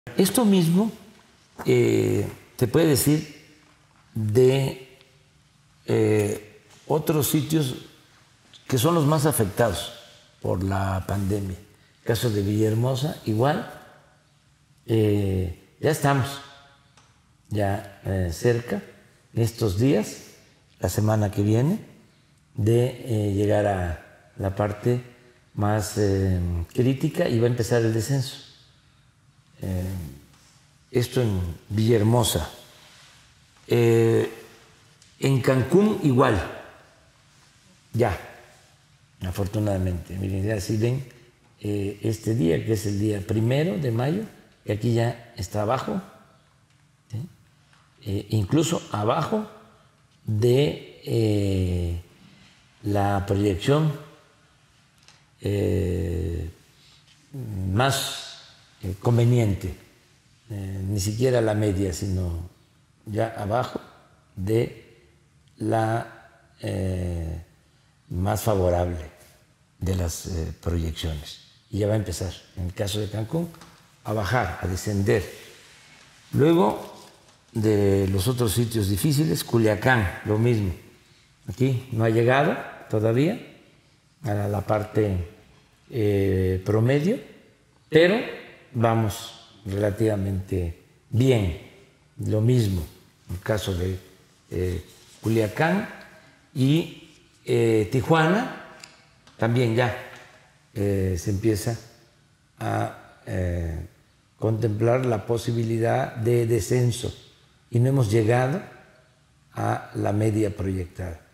Esto mismo te puede decir de otros sitios que son los más afectados por la pandemia. El caso de Villahermosa, igual, ya estamos cerca, en estos días, la semana que viene, de llegar a la parte más crítica y va a empezar el descenso. Esto en Villahermosa. En Cancún igual, ya, afortunadamente. Miren, ya si ven este día, que es el día 1 de mayo, y aquí ya está abajo, ¿sí? Incluso abajo de la proyección más conveniente, ni siquiera la media, sino ya abajo de la más favorable de las proyecciones. Y ya va a empezar, en el caso de Cancún, a bajar, a descender. Luego, de los otros sitios difíciles, Culiacán, lo mismo. Aquí no ha llegado todavía a la parte promedio, pero vamos relativamente bien. Lo mismo en el caso de Culiacán y Tijuana, también ya se empieza a contemplar la posibilidad de descenso y no hemos llegado a la media proyectada.